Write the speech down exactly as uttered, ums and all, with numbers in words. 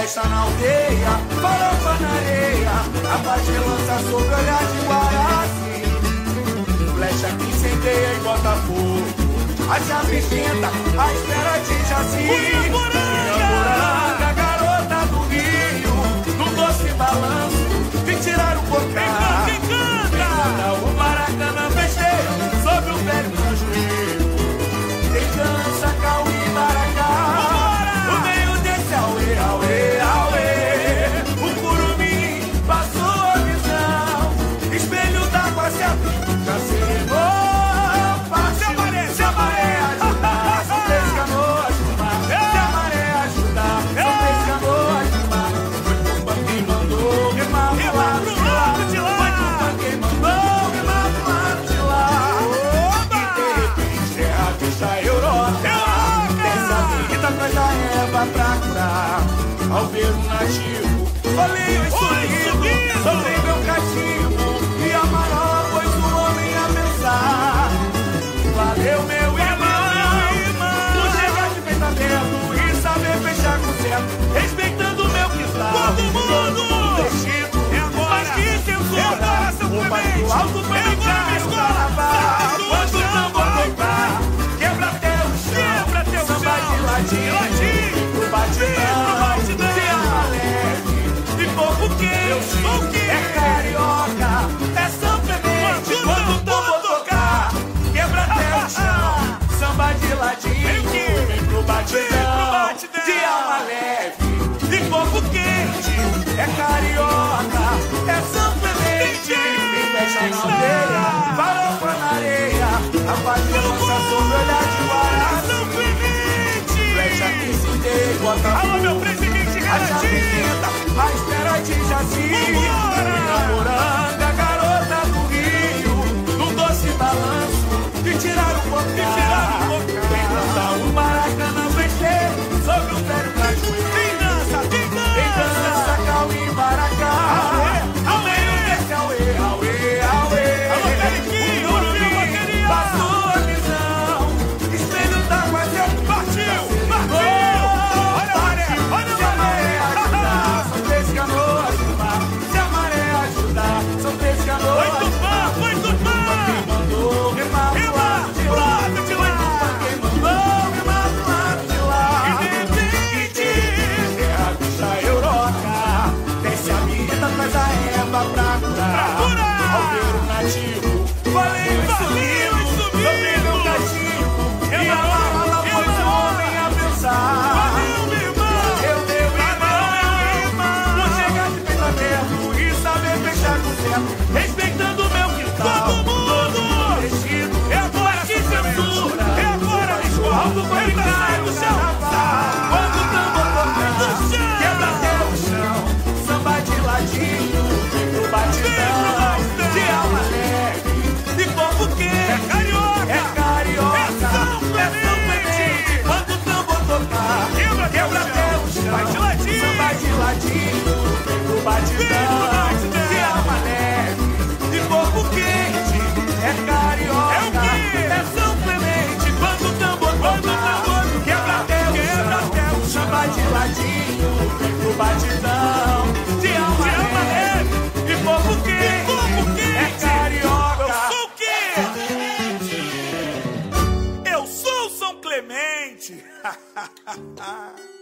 festa na aldeia, farofa na areia, a paz relança sobre o olhar de Guaraci. Flecha que incendeia e bota fogo, a chave esquenta, a espera de Jaci. Inhamburanga, garota do Rio, no doce balanço, vem tirar o cocar. Quem canta? O Maracanã festeja sobre o velho Cajueiro. Quem dança, Cauê, Maracá, no meio desse auê, auê, auê. O curumim passou a visão, espelho d'água se abriu, já se regou. Se a maré, se a maré ajudar, são três canoas no mar. Se a maré ajudar, são três canoas no mar. Foi culpa quem mandou remar pro lado de lá. Foi culpa quem mandou remar pro lado de lá. E de repente é a vista Europa. Desce a vida, traz a erva pra curar. Ao ver um nativo, olhei o subindo, soltei meu cachimbo e a marola pôs o homem a pensar. Valeu, meu irmão, tu chegar de peito aberto e saber fechar com certo, respeitando o meu quintal. Todo mundo vestido, é agora, mas que censura, é agora, São Clemente, alto pra brincar no carnaval. Quando o tambor tocar, quebra até o chão, quebra até o chão, samba de ladinho, pro batidão, se ama leve, e pouco que eu sou que é carioca, é São Clemente. Quando o tambor tocar, quebra até o chão, samba de ladinho, vem pro batidão, de alma leve e corpo quente, é carioca, é São Clemente. Quem fecha na aldeia, farofa na areia, a paz lança sobre o olhar de Guaraci. São Clemente, flecha que se incendeia e bota fogo. Alô, meu presidente Garantido, a espera de Jaci. Inhamburanga, garota do Rio, num doce balanço, e tirar o cocar. Quem dança o Maracanã festeja sobre o velho Cajueiro. Quem dança, quem dança, quem dança, Cauê, Maracá, ao meio desse auê, auê, auê. Alô, Periquinho, passou a visão, espelho d'água se partiu, partiu. Olha a maré, olha a maré ajudar, são três canoas no mar. Se a maré ajudar, são três canoas. Foi Tupã, foi Tupã. Quem mandou remar pro lado de lá, quem mandou remar pro lado de lá. E de repente é a vista Europa, desce a vinheta, traz a erva pra curar. Ao ver o nativo, falei o subindo, soltei meu cachimbo e a marola pôs o homem a pensar. Valeu, meu irmão, eu meu irmão, vou chegar de peito aberto e saber fechar com certo, respeitando o meu quintal. Todo mundo vestido, é agora que censura, é agora que escorra, alto pra brincar no chão. Quando o tambor tocar, quebra até o chão, samba de ladinho, vem pro batidão, de alma leve e corpo quente. É carioca, é carioca, é São Clemente. Quando o tambor tocar, quebra, quebra até o chão, vai de ladinho, samba de ladinho, vem pro batidão, de alma leve e corpo quente. É carioca, é o quê? É São Clemente. Quando o tambor tocar, quebra até o chão, samba de ladinho, vem pro batidão, de alma leve e corpo quente. É carioca. Eu sou o quê? Eu sou São Clemente.